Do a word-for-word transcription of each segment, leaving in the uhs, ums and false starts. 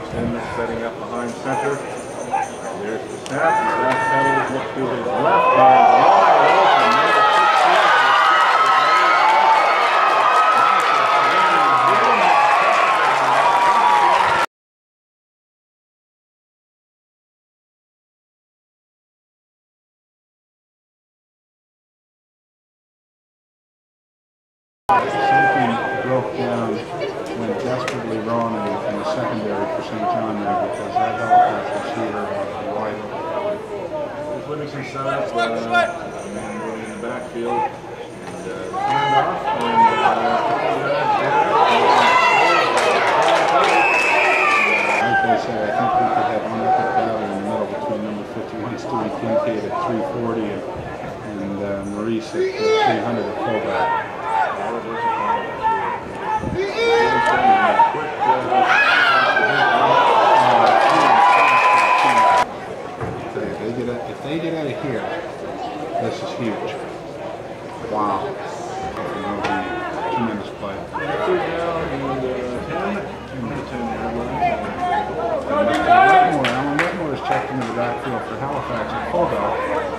Him setting up behind center. There's the snap. His back pedals look to his left hand. Wide open. Something broke down, went desperately wrong in the, in the secondary for Saint John there because that Halifax receiver was wide open. There's Livingston set up, uh, a man going in the backfield, and uh, handoff, and uh, like I said, I think we could have one epic battle in the middle between number fifty-one, Stewie Kincaid at three forty and, and uh, Maurice at uh, three hundred at fullback. If they get out of here, this is huge. Wow. It'll be a tremendous play. third down and uh, ten. Wetmore, Alan Wetmore is checked into the backfield for Halifax at fullback.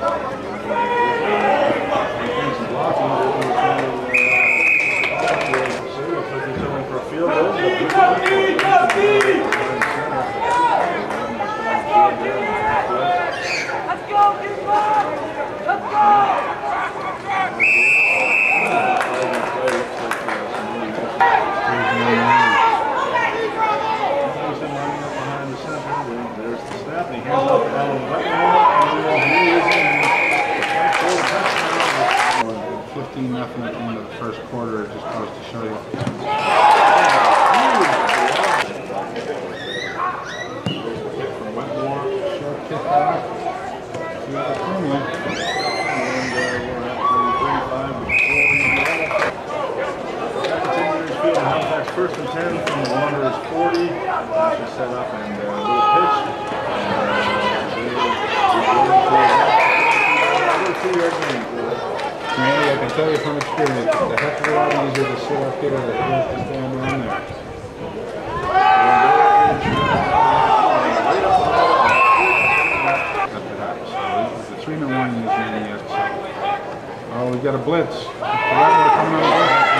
fifteen nothing at the end of the first quarter, just goes to show you. Short kick back. And uh, we're at thirty-five before we Halifax first and ten from the Wanderers forty. Actually set up and a uh, little pitch. Randy, I can tell you from experience, it's a heck of a lot easier to sit up here than it is to stand around there. The three man warning is meeting yet. Oh, we've got a blitz. Coming on the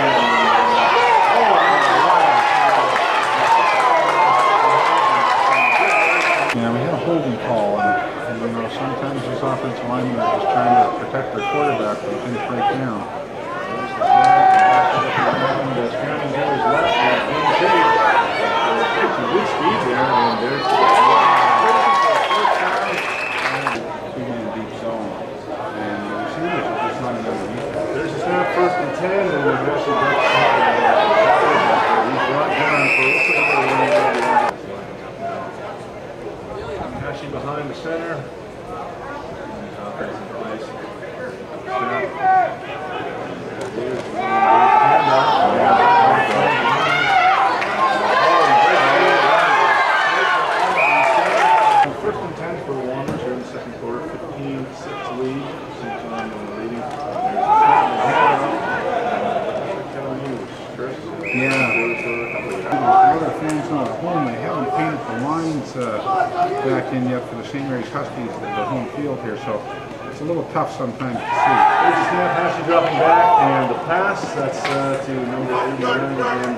Yeah, we had a holding call, and, and you know, sometimes these offensive linemen are just trying to protect their quarterback from things break down. Good speed there, and there's two-man deep zone, and the receivers are just not underneath. There's a snap, first and ten, and we've actually got he's brought down for Hashing behind the center. Offensive place. Snap. There's the handoff. First and ten for the Wanderers here in the second quarter. fifteen six lead. Saint John leading. Yeah. Other fans not at home, they haven't painted the lines uh, back in yet for the Saint Mary's Huskies at the home field here, so it's a little tough sometimes to see. There's a snap, Hashi dropping back, and the pass, that's uh, to number eighty-nine again.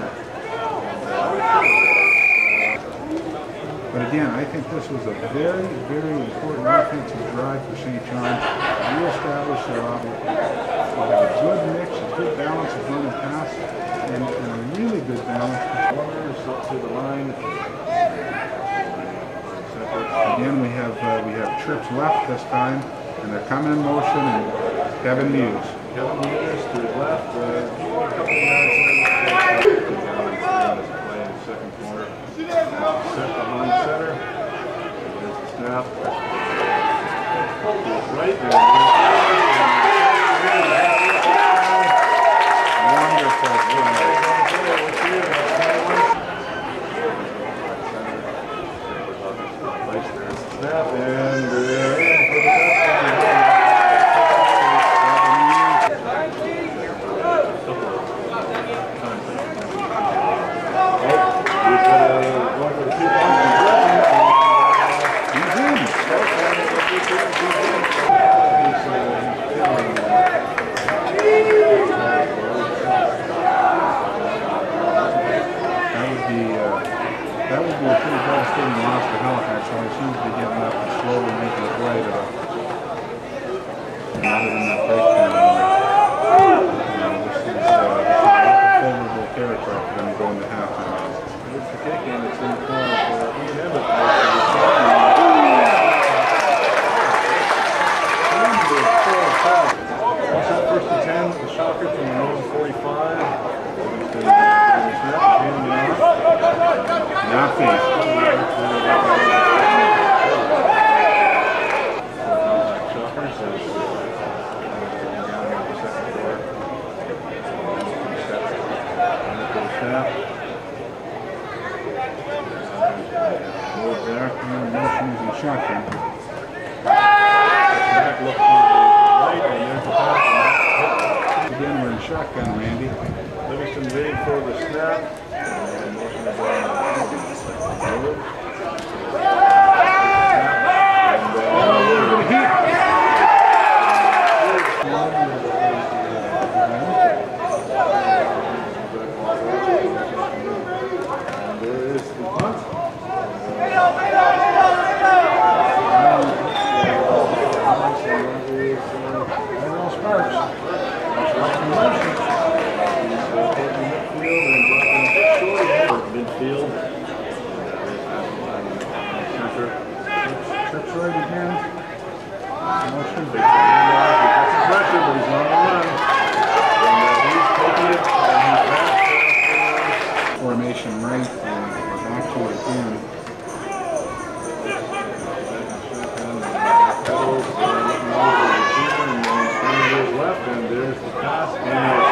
But again, I think this was a very, very important offensive drive for Saint John. Re-establish their offense. They have a good mix, a good balance of run and pass, and, and a really good balance. Corners up to the line. Again, we have uh, we have trips left this time, and they're coming in motion. And Kevin Muse. Kevin Muse to his left. Uh, a couple of yards in the play in the second quarter. Set behind center. There's the snap. Right there. Wonderful play. Snap and uh, that would be a pretty devastating loss for Halifax, so he seems to be getting up and slowly making his way to the now that in that breakdown. You know, this is uh, favorable territory for them to go into halftime. Here's the kick in. It's in the corner for Ian Emmett. Also first and ten, the Shockers from the own forty-five. Nothing. Shockers is down here in the second quarter. Snap. Move there. Motion is in shotgun. Snap look to the right, and there's the pass. Again, we're in shotgun, Randy. Livingston waiting for the snap. And motion is on. Move. Midfield. Center. Trips right again. Motion. Big handoff. He got some pressure, but he's on the run. And uh, he's taking it, and he's back. Formation right, and we're back to it again. Pedals, uh, looking over the receiver, and then twenty years left, and there's the pass. And